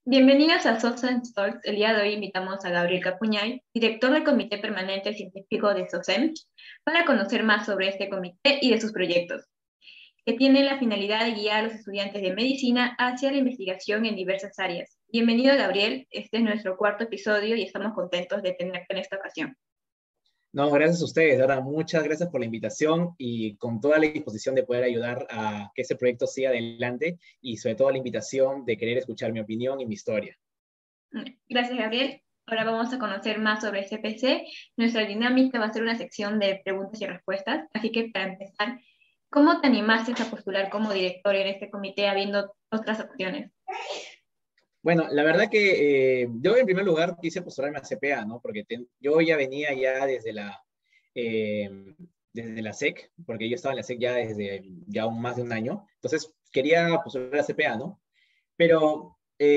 Bienvenidos a Soft Talks. El día de hoy invitamos a Gabriel Capuñay, director del Comité Permanente Científico de SOCEM, para conocer más sobre este comité y de sus proyectos, que tienen la finalidad de guiar a los estudiantes de medicina hacia la investigación en diversas áreas. Bienvenido, Gabriel. Este es nuestro cuarto episodio y estamos contentos de tenerte en esta ocasión. No, gracias a ustedes, de verdad, muchas gracias por la invitación y con toda la disposición de poder ayudar a que ese proyecto siga adelante y sobre todo la invitación de querer escuchar mi opinión y mi historia. Gracias, Gabriel. Ahora vamos a conocer más sobre CPC. Nuestra dinámica va a ser una sección de preguntas y respuestas, así que para empezar, ¿cómo te animaste a postular como director en este comité habiendo otras opciones? Bueno, la verdad que yo en primer lugar quise postularme a CPA, ¿no? Porque yo ya venía ya eh, desde la SEC, porque yo estaba en la SEC ya desde ya más de un año, entonces quería postular a CPA, ¿no? Pero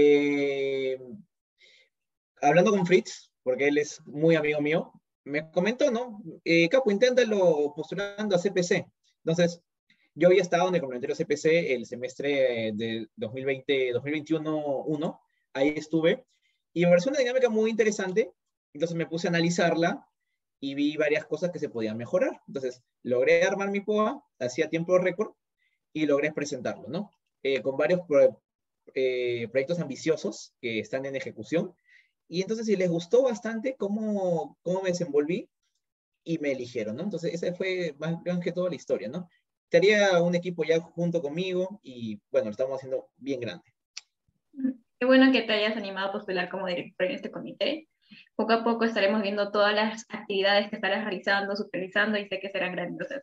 hablando con Fritz, porque él es muy amigo mío, me comentó, ¿no? Capo, inténtalo postulando a CPC. Entonces, yo había estado en el complementario CPC el semestre de 2020-2021-1, ahí estuve, y me pareció una dinámica muy interesante, entonces me puse a analizarla y vi varias cosas que se podían mejorar. Entonces, logré armar mi POA, hacía tiempo récord, y logré presentarlo, ¿no? Con varios proyectos ambiciosos que están en ejecución, y entonces si les gustó bastante cómo me desenvolví y me eligieron, ¿no? Entonces esa fue más que todo la historia, ¿no? Estaría un equipo ya junto conmigo y bueno, lo estamos haciendo bien grande. Qué bueno que te hayas animado a postular como director en este comité. Poco a poco estaremos viendo todas las actividades que estarás realizando, supervisando y sé que serán grandiosas.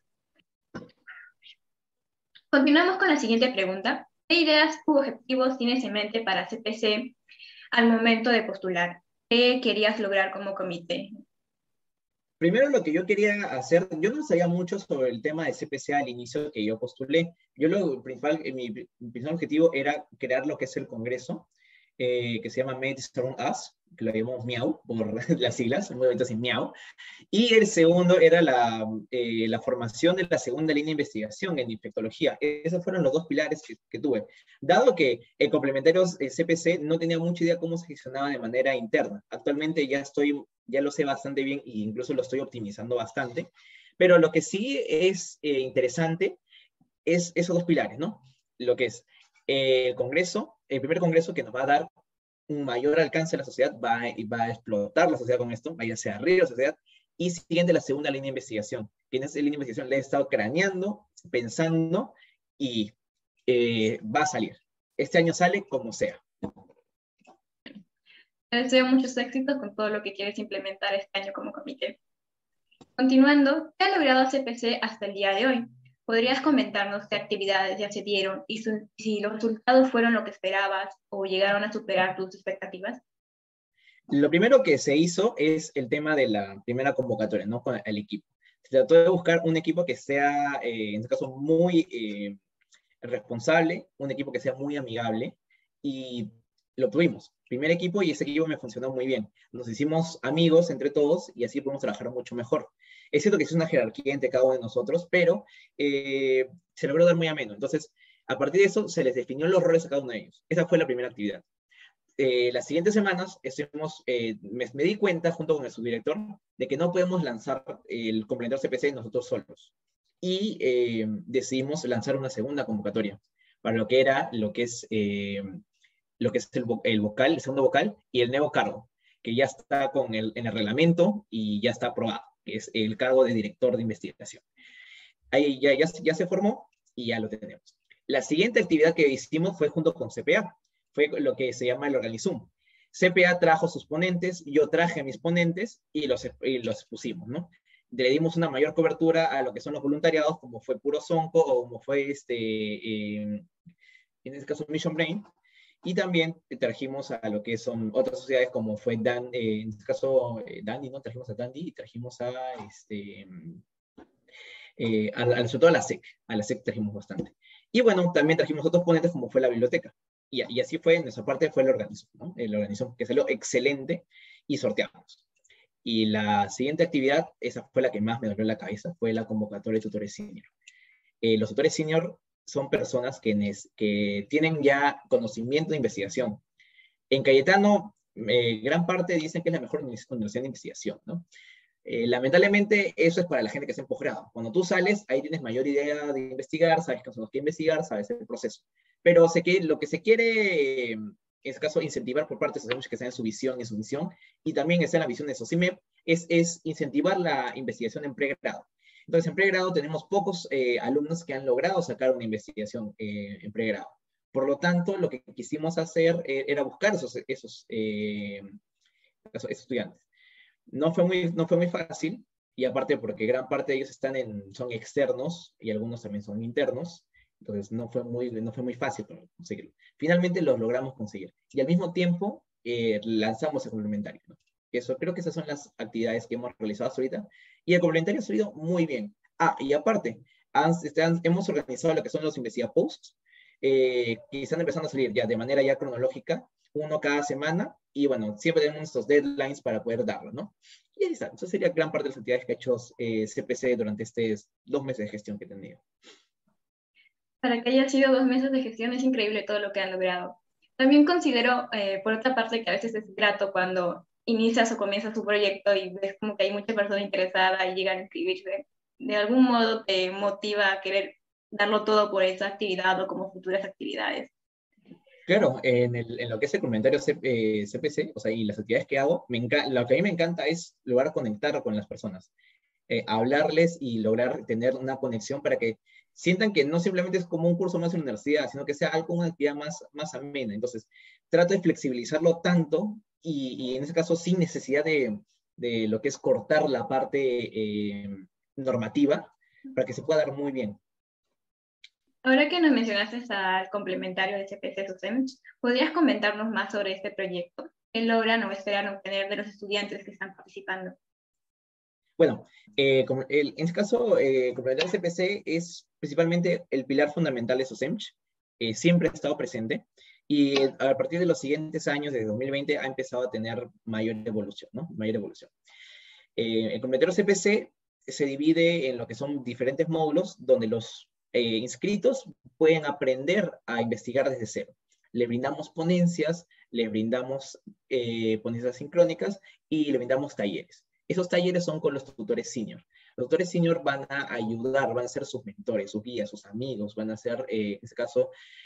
Continuamos con la siguiente pregunta. ¿Qué ideas u objetivos tienes en mente para CPC al momento de postular? ¿Qué querías lograr como comité? Primero lo que yo quería hacer, yo no sabía mucho sobre el tema de CPC al inicio que yo postulé. Yo mi principal objetivo era crear lo que es el Congreso, que se llama Medicine on Us, que lo llamamos MIAU por las siglas, muy bonito así, MIAU. Y el segundo era la formación de la segunda línea de investigación en infectología. Esos fueron los dos pilares que tuve. Dado que el complementario CPC no tenía mucha idea cómo se gestionaba de manera interna. Actualmente ya lo sé bastante bien e incluso lo estoy optimizando bastante. Pero lo que sí es interesante es esos dos pilares, ¿no? Lo que es el Congreso, el primer Congreso que nos va a dar un mayor alcance a la sociedad, va a explotar la sociedad con esto, va a ir hacia arriba la sociedad, y siguiente la segunda línea de investigación. Que en esa línea de investigación le he estado craneando, pensando, y va a salir. Este año sale como sea. Te deseo muchos éxitos con todo lo que quieres implementar este año como comité. Continuando, ¿qué ha logrado CPC hasta el día de hoy? ¿Podrías comentarnos qué actividades ya se dieron y si los resultados fueron lo que esperabas o llegaron a superar tus expectativas? Lo primero que se hizo es el tema de la primera convocatoria, ¿no? Con el equipo. Se trató de buscar un equipo que sea, en este caso, muy responsable, un equipo que sea muy amigable, y lo tuvimos. Primer equipo, y ese equipo me funcionó muy bien. Nos hicimos amigos entre todos y así podemos trabajar mucho mejor. Es cierto que es una jerarquía entre cada uno de nosotros, pero se logró dar muy ameno. Entonces, a partir de eso, se les definió los roles a cada uno de ellos. Esa fue la primera actividad. Las siguientes semanas me di cuenta, junto con el subdirector, de que no podemos lanzar el complementario CPC nosotros solos. Y decidimos lanzar una segunda convocatoria para lo que es el vocal, el segundo vocal y el nuevo cargo, que ya está en el reglamento y ya está aprobado, que es el cargo de director de investigación. Ahí ya se formó y ya lo tenemos. La siguiente actividad que hicimos fue junto con CPA, fue lo que se llama el Organizum. CPA trajo sus ponentes, yo traje mis ponentes y los pusimos, ¿no? Le dimos una mayor cobertura a lo que son los voluntariados, como fue Puro Sonco o como fue en este caso Mission Brain, y también trajimos a lo que son otras sociedades como fue en este caso Dandy, ¿no? Trajimos a Dandy y trajimos sobre todo a la SEC trajimos bastante. Y bueno, también trajimos otros ponentes como fue la biblioteca. Y así fue, en nuestra parte fue el organismo, ¿no? El organismo que salió excelente y sorteamos. Y la siguiente actividad, esa fue la que más me dolió en la cabeza, fue la convocatoria de tutores senior. Los tutores senior son personas que tienen ya conocimiento de investigación, En Cayetano, gran parte dicen que es la mejor universidad de investigación, ¿no? Lamentablemente, eso es para la gente que está en posgrado. Cuando tú sales, ahí tienes mayor idea de investigar, sabes qué son los que investigar, sabes el proceso. Pero sé que lo que se quiere, en este caso, incentivar por parte de SOCEMCH, que está en su visión y su misión, y también está en la visión de SOCIMEP, es incentivar la investigación en pregrado. Entonces, en pregrado tenemos pocos alumnos que han logrado sacar una investigación en pregrado. Por lo tanto, lo que quisimos hacer era buscar esos estudiantes. No fue muy fácil, y aparte porque gran parte de ellos son externos y algunos también son internos, entonces no fue muy fácil conseguirlo. Finalmente los logramos conseguir. Y al mismo tiempo lanzamos el complementario, ¿no? Creo que esas son las actividades que hemos realizado hasta ahorita, y el complementario ha salido muy bien. Y aparte, hemos organizado lo que son los Investiga Posts, que están empezando a salir ya de manera ya cronológica, uno cada semana, y bueno, siempre tenemos estos deadlines para poder darlo, ¿no? Y ahí está. Eso sería gran parte de las actividades que ha hecho CPC durante estos 2 meses de gestión que he tenido. Para que haya sido 2 meses de gestión, es increíble todo lo que han logrado. También considero, por otra parte, que a veces es grato cuando inicias o comienzas tu proyecto y ves como que hay mucha persona interesada y llegan a inscribirse. De algún modo te motiva a querer darlo todo por esa actividad o como futuras actividades. Claro, en lo que es el comentario CPC, o sea, y las actividades que hago, lo que a mí me encanta es lograr conectar con las personas, hablarles y lograr tener una conexión para que sientan que no simplemente es como un curso más en la universidad, sino que sea algo, una actividad más amena. Entonces, trato de flexibilizarlo tanto y en ese caso sin necesidad de lo que es cortar la parte normativa para que se pueda dar muy bien. Ahora que nos mencionaste al complementario de CPC SOCEMCH, ¿podrías comentarnos más sobre este proyecto? ¿Qué logran o esperan obtener de los estudiantes que están participando? Bueno, en este caso, complementar CPC es principalmente el pilar fundamental de SOCEMCH. Siempre ha estado presente, y a partir de los siguientes años, desde 2020, ha empezado a tener mayor evolución, ¿no? Mayor evolución. El complementario CPC se divide en lo que son diferentes módulos donde los inscritos pueden aprender a investigar desde cero. Le brindamos ponencias, le brindamos ponencias sincrónicas y le brindamos talleres. Esos talleres son con los tutores senior. Los tutores senior van a ayudar, van a ser sus mentores, sus guías, sus amigos, van a ser, en este caso,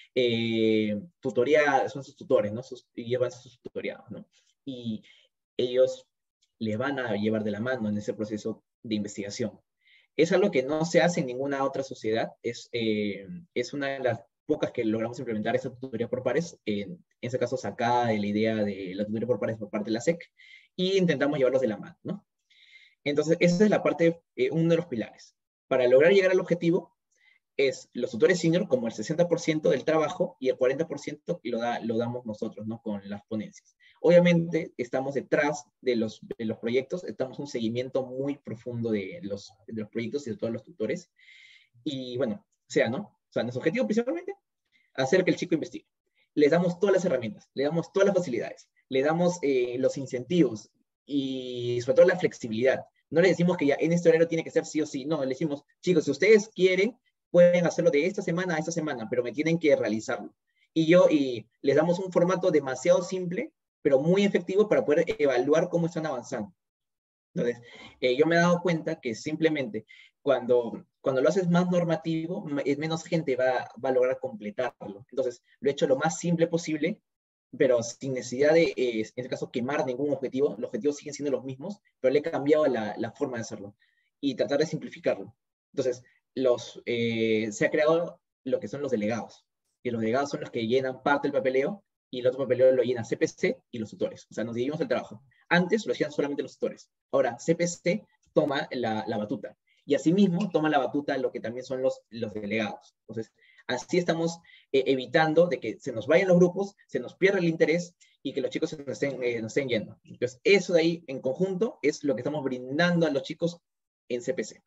son sus tutores, ¿no? Y llevan sus tutoriados, ¿no? Y ellos les van a llevar de la mano en ese proceso de investigación. Es algo que no se hace en ninguna otra sociedad, es una de las pocas que logramos implementar esa tutoría por pares, en ese caso sacada de la idea de la tutoría por pares por parte de la SEC, y intentamos llevarlos de la mano, ¿no? Entonces, esa es la parte, uno de los pilares. Para lograr llegar al objetivo, es los tutores senior como el 60% del trabajo, y el 40% lo damos nosotros, ¿no? Con las ponencias. Obviamente, estamos detrás de los proyectos, estamos un seguimiento muy profundo de los proyectos y de todos los tutores. Y bueno, ¿no? O sea, nuestro objetivo principalmente, hacer que el chico investigue. Les damos todas las herramientas, le damos todas las facilidades, le damos los incentivos y sobre todo la flexibilidad. No le decimos que ya en este horario tiene que ser sí o sí, no, le decimos, chicos, si ustedes quieren, pueden hacerlo de esta semana a esta semana, pero me tienen que realizarlo. Y les damos un formato demasiado simple, pero muy efectivo para poder evaluar cómo están avanzando. Entonces, yo me he dado cuenta que simplemente cuando lo haces más normativo, menos gente va a lograr completarlo. Entonces, lo he hecho lo más simple posible, pero sin necesidad de, en este caso, quemar ningún objetivo. Los objetivos siguen siendo los mismos, pero le he cambiado la forma de hacerlo y tratar de simplificarlo. Entonces, se ha creado lo que son los delegados, y los delegados son los que llenan parte del papeleo, y el otro papeleo lo llenan CPC y los tutores. O sea, nos dividimos el trabajo. Antes lo hacían solamente los tutores. Ahora, CPC toma la batuta. Y asimismo toma la batuta lo que también son los delegados. Entonces, así estamos evitando de que se nos vayan los grupos, se nos pierda el interés y que los chicos nos estén yendo. Entonces, eso de ahí en conjunto es lo que estamos brindando a los chicos en CPC.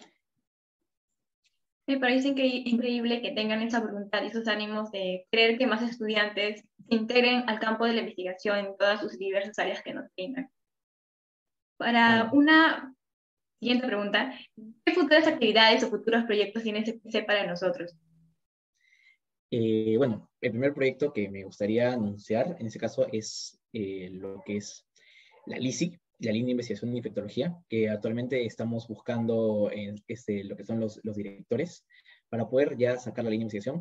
Me parece increíble que tengan esa voluntad y esos ánimos de querer que más estudiantes se integren al campo de la investigación en todas sus diversas áreas que nos tengan. Para una siguiente pregunta, ¿qué futuras actividades o futuros proyectos tiene CPC para nosotros? Bueno, el primer proyecto que me gustaría anunciar, en ese caso, es lo que es la LISIC, la línea de investigación en infectología, que actualmente estamos buscando lo que son los directores para poder ya sacar la línea de investigación.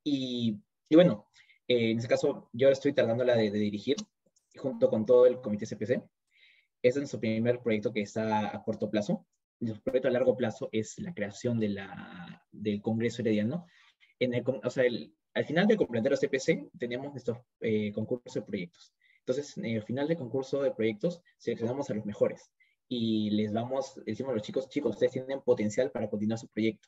Y bueno, en ese caso, yo estoy tratándola de dirigir junto con todo el comité CPC. Este es nuestro primer proyecto que está a corto plazo. Nuestro proyecto a largo plazo es la creación del Congreso Herediano. Al final del complementario CPC tenemos nuestros concursos de proyectos. Entonces, al final del concurso de proyectos, seleccionamos a los mejores y decimos a los chicos, ustedes tienen potencial para continuar su proyecto.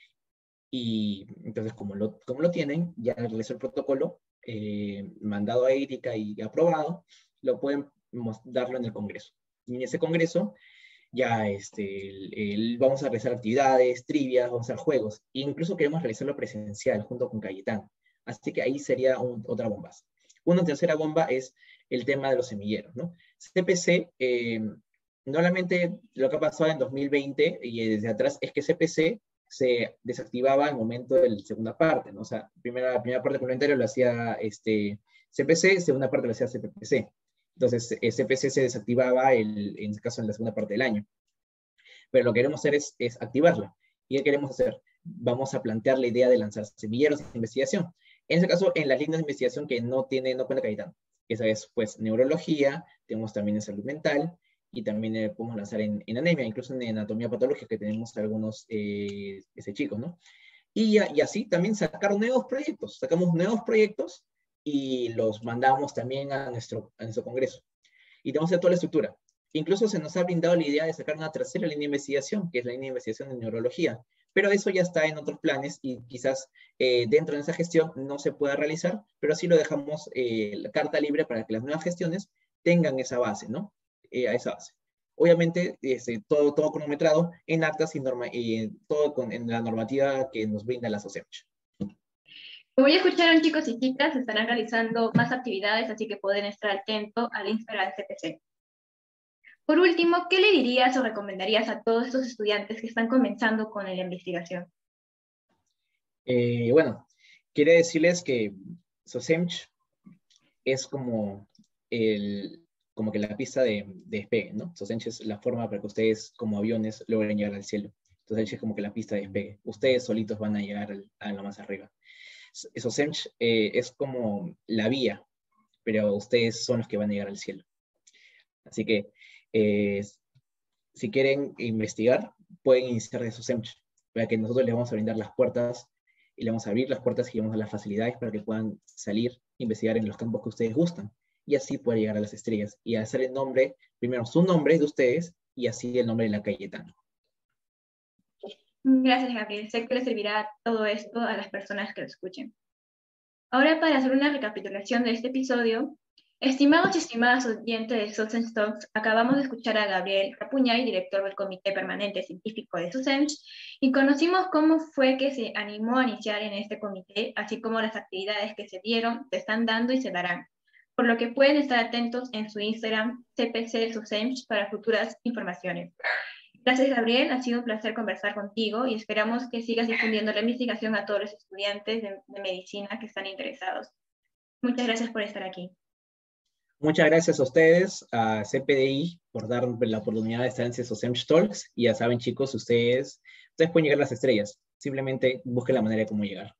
Y entonces, como lo tienen, ya realizó el protocolo, mandado a ética y aprobado, lo pueden darlo en el Congreso. Y en ese Congreso ya vamos a realizar actividades, trivias, vamos a hacer juegos, e incluso queremos realizarlo presencial junto con Cayetano. Así que ahí sería otra bomba. Una tercera bomba es el tema de los semilleros, ¿no? CPC, normalmente lo que ha pasado en 2020 y desde atrás es que CPC se desactivaba al momento de la segunda parte, ¿no? O sea, primera parte complementaria lo hacía CPC, segunda parte lo hacía CPPC. Entonces, CPC se desactivaba en este caso en la segunda parte del año. Pero lo que queremos hacer es activarla. ¿Y qué queremos hacer? Vamos a plantear la idea de lanzar semilleros de investigación. En este caso, en las líneas de investigación que no cuenta Cayetano. Esa es, pues, neurología, tenemos también en salud mental, y también podemos lanzar en anemia, incluso en anatomía patológica, que tenemos algunos chicos, ¿no? Y así también sacar nuevos proyectos. Sacamos nuevos proyectos y los mandamos también a nuestro congreso. Y tenemos toda la estructura. Incluso se nos ha brindado la idea de sacar una tercera línea de investigación, que es la línea de investigación en neurología. Pero eso ya está en otros planes y quizás dentro de esa gestión no se pueda realizar, pero sí lo dejamos la carta libre para que las nuevas gestiones tengan esa base, ¿no? A esa base. Obviamente, todo cronometrado en actas y todo en la normativa que nos brinda la SOCEMCH. Como ya escucharon, chicos y chicas, se estarán realizando más actividades, así que pueden estar atentos al Instagram CPC. Por último, ¿qué le dirías o recomendarías a todos estos estudiantes que están comenzando con la investigación? Bueno, quiero decirles que SOCEMCH es como que la pista de despegue, ¿no? SOCEMCH es la forma para que ustedes, como aviones, logren llegar al cielo. SOCEMCH es como que la pista de despegue. Ustedes solitos van a llegar a lo más arriba. SOCEMCH es como la vía, pero ustedes son los que van a llegar al cielo. Así que, si quieren investigar, pueden iniciar de SOCEMCH, para que nosotros les vamos a brindar las puertas, y le vamos a abrir las puertas y le vamos a dar las facilidades para que puedan salir, investigar en los campos que ustedes gustan, y así poder llegar a las estrellas, y hacer el nombre, primero su nombre de ustedes, y así el nombre de la Cayetano. Gracias, Gabriel. Sé que les servirá todo esto a las personas que lo escuchen. Ahora, para hacer una recapitulación de este episodio, estimados y estimadas oyentes de SOCEMCH Talks, acabamos de escuchar a Gabriel Rapuñay, director del Comité Permanente Científico de SOCEMCH, y conocimos cómo fue que se animó a iniciar en este comité, así como las actividades que se dieron, se están dando y se darán, por lo que pueden estar atentos en su Instagram, CPC SOCEMCH, para futuras informaciones. Gracias, Gabriel. Ha sido un placer conversar contigo y esperamos que sigas difundiendo la investigación a todos los estudiantes de medicina que están interesados. Muchas gracias por estar aquí. Muchas gracias a ustedes, a CPDI, por dar la oportunidad de estar en SOCEMCH Talks. Y ya saben, chicos, ustedes pueden llegar a las estrellas. Simplemente busquen la manera de cómo llegar.